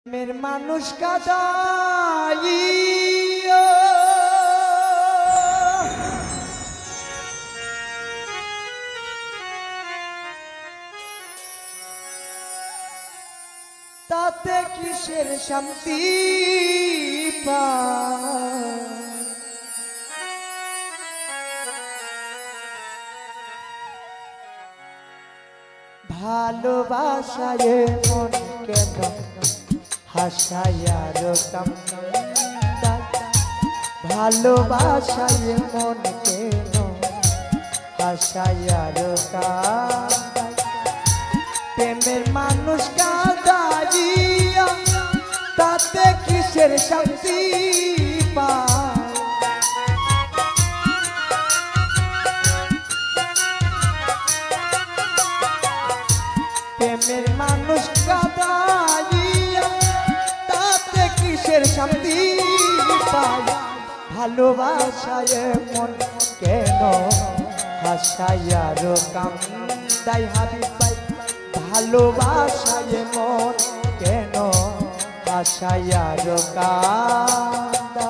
মের মানুষ কাদাই তাতে কিসের শান্তি পায় ভালোবাসায় মন কেন হাসায়ার কামনা ভালোবাসায় মন কেন হাসায়ার কামনা প্রেমের মানুষ কাঁদাইয়া তাতে কিসের শান্তি পায় প্রেমের মানুষ কাঁদাইয়া তাতে কিসের শান্তি পায় ভালোবাসায় মন কেন হাসায়ার কান্দাই হাবিব ভাই ভালোবাসায় মন কেন হাসায়ার কান্দা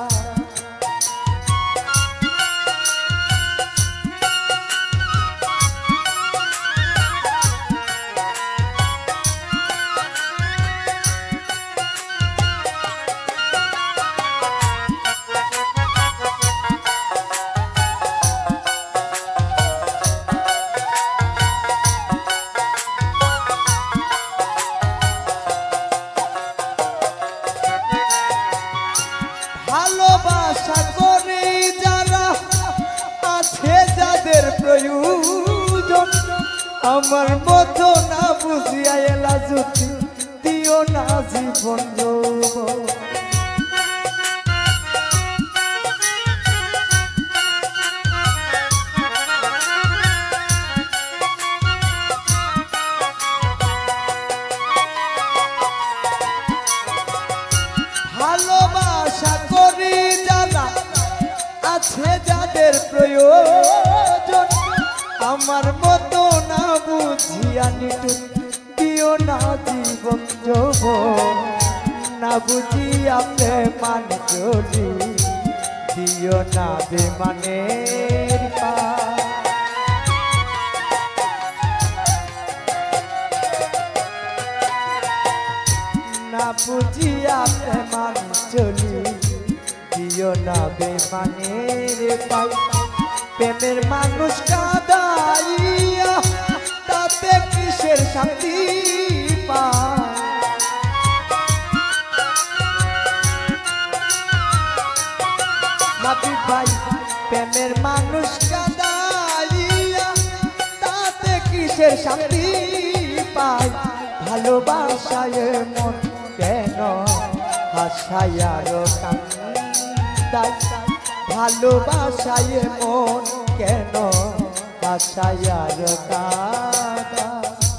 ভালোবাসা করে যারা আছে যাদের প্রয়োজন আমার মতো না বুঝিয়া এলা যদি দিও না জীবন যৌবন ভালোবাসা করি যারা আছে যাদের প্রয়োজন আমার মতো না বুঝিয়া নিটুন দিও না জীবন যৌবন না বুঝিয়া প্রেমান চলি দিও না বেমানের পা না বুঝিয়া প্রেমান চলি দিও না বেমানের পাই প্রেমের মানুষ কাঁদাইয়া তাতে কিসের শান্তি পায় হাবিব ভাই প্রেমের মানুষ কাঁদাইয়া তাতে কিসের শান্তি পায় ভালোবাসায় মন কেন হাসায়ার কান্দাই ভালোবাসায় মন কেন হাসায়ার কান্দা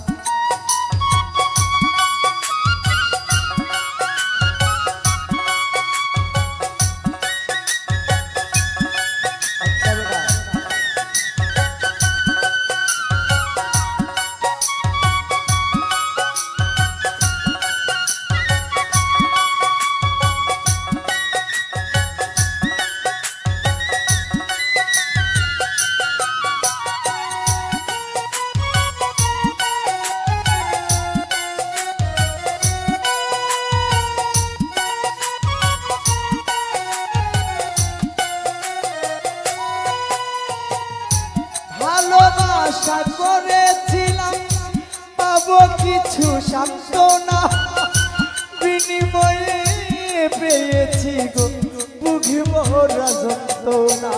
ভালোবাসা করেছিলাম পাবো কিছু সান্ত্বনা বিনিময়ে পেয়েছি গো বুঝি মোরা যন্ত্রণা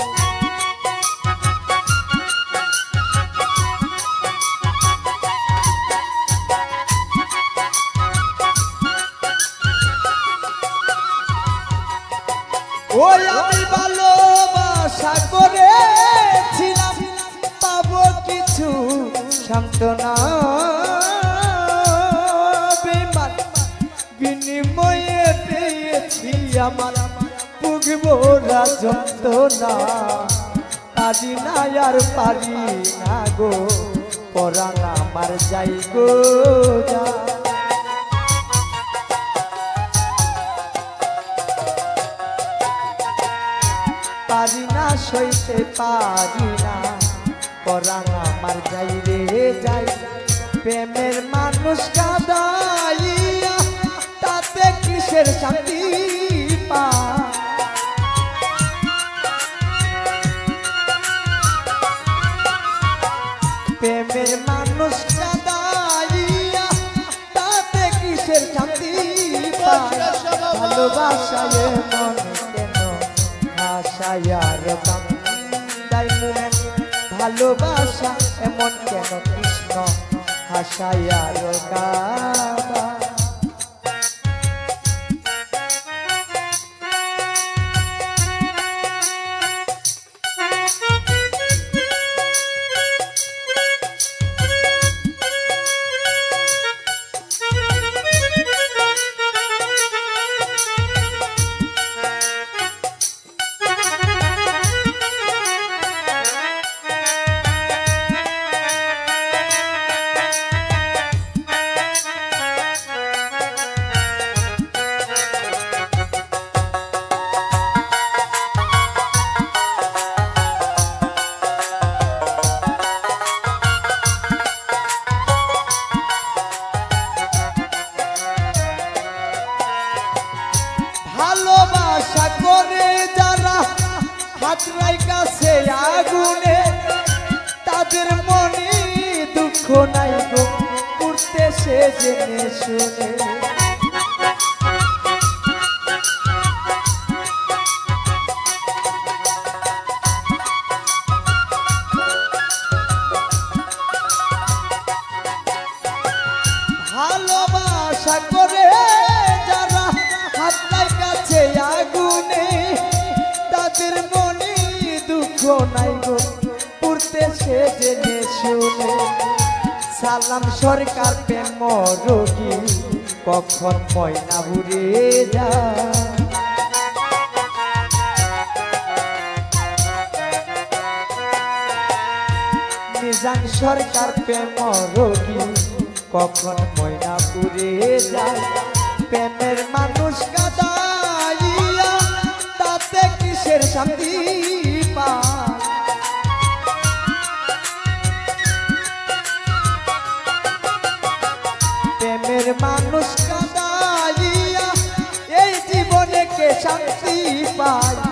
ওই আমি ভালোবাসা করেছিলাম পাবো কিছু সান্ত্বনা বেমান বিনিময়ে পেয়েছি আমার বুঝবো যন্ত্রণা পারি না আর পারি না গো পরাণ আমার যাই গো যা সইতে পারি না পরাণ আমার যাই রে যাই প্রেমের মানুষ কাঁদাইয়া তাতে কিসের শান্তি পা প্রেমের মানুষ কাঁদাইয়া তাতে কিসের শান্তি পায় ভালোবাসায় মন কেন হাসায়ার বান্দাই মুমেন ভালোবাসা এমন কেন কৃষ্ণ হাসায়ার গাবা ভালোবাসা করে যারা হাত রাইকাছে আগুনে তাদের মনে দুঃখ নাই গো করতে সে জেনে শুনে ভালোবাসা করে যারা হাত লাগাছে আগুনে তাদের মনে দুঃখ নাই গো পুরতে সে জেনে শুনে সালাম সরকার প্রেম রোগী কখন ময়না উড়ে যায় মিজান সরকার প্রেম রোগী কখন ময়নাপুরে যায় প্রেমের মানুষ কাঁদাইয়া তাতে কিসের শান্তি পায় প্রেমের মানুষ কাঁদাইয়া এই জীবনে কে শান্তি পায়